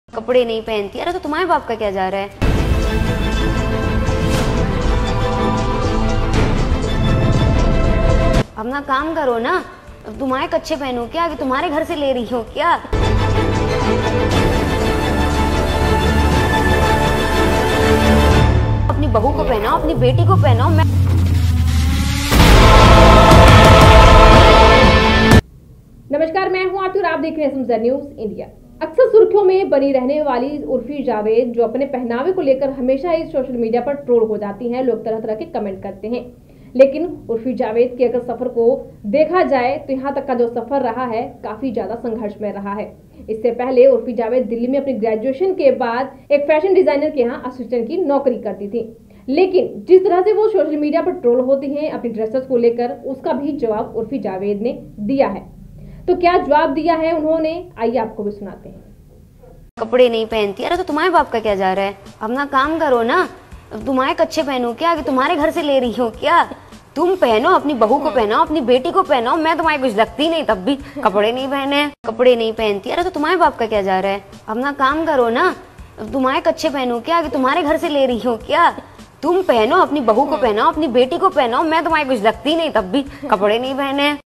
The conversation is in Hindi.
कपड़े नहीं पहनती। अरे तो तुम्हारे बाप का क्या जा रहा है? अपना काम करो ना। तुम्हारे कच्चे पहनो क्या? कि तुम्हारे घर से ले रही हो क्या? अपनी बहू को पहनाओ, अपनी बेटी को पहनाओ। नमस्कार, मैं हूं आरती और आप देख रहे हैं समझदार न्यूज इंडिया। अक्सर सुर्खियों में बनी रहने वाली उर्फी जावेद जो अपने पहनावे को लेकर हमेशा ही सोशल मीडिया पर ट्रोल हो जाती हैं। लोग तरह तरह के कमेंट करते हैं, लेकिन उर्फी जावेद के अगर सफर को देखा जाए तो यहाँ तक का जो सफर रहा है काफी ज्यादा संघर्षमय रहा है। इससे पहले उर्फी जावेद दिल्ली में अपनी ग्रेजुएशन के बाद एक फैशन डिजाइनर के यहाँ असिस्टेंट की नौकरी करती थी, लेकिन जिस तरह से वो सोशल मीडिया पर ट्रोल होती हैं अपनी ड्रेसेस को लेकर, उसका भी जवाब उर्फी जावेद ने दिया है। तो क्या जवाब दिया है उन्होंने, आइए आपको भी सुनाते हैं। कपड़े नहीं पहनती। अरे तो तुम्हारे बाप का क्या जा रहा है? अपना काम करो ना। तुम्हारे कच्चे पहनो क्या? कि तुम्हारे घर से ले रही हो क्या? तुम पहनो, अपनी बहू को पहनाओ, अपनी बेटी को पहनाओ। मैं तुम्हारी कुछ लगती नहीं, तब भी कपड़े नहीं पहने। कपड़े नहीं पहनती। अरे तो तुम्हारे बाप का क्या जा रहा है? अपना काम करो ना। तुम्हारे कच्चे पहनो क्या? कि तुम्हारे घर से ले रही हो क्या? तुम पहनो, अपनी बहू को पहनाओ, अपनी बेटी को पहनाओ। मैं तुम्हारी कुछ लगती नहीं, तब भी कपड़े नहीं पहने।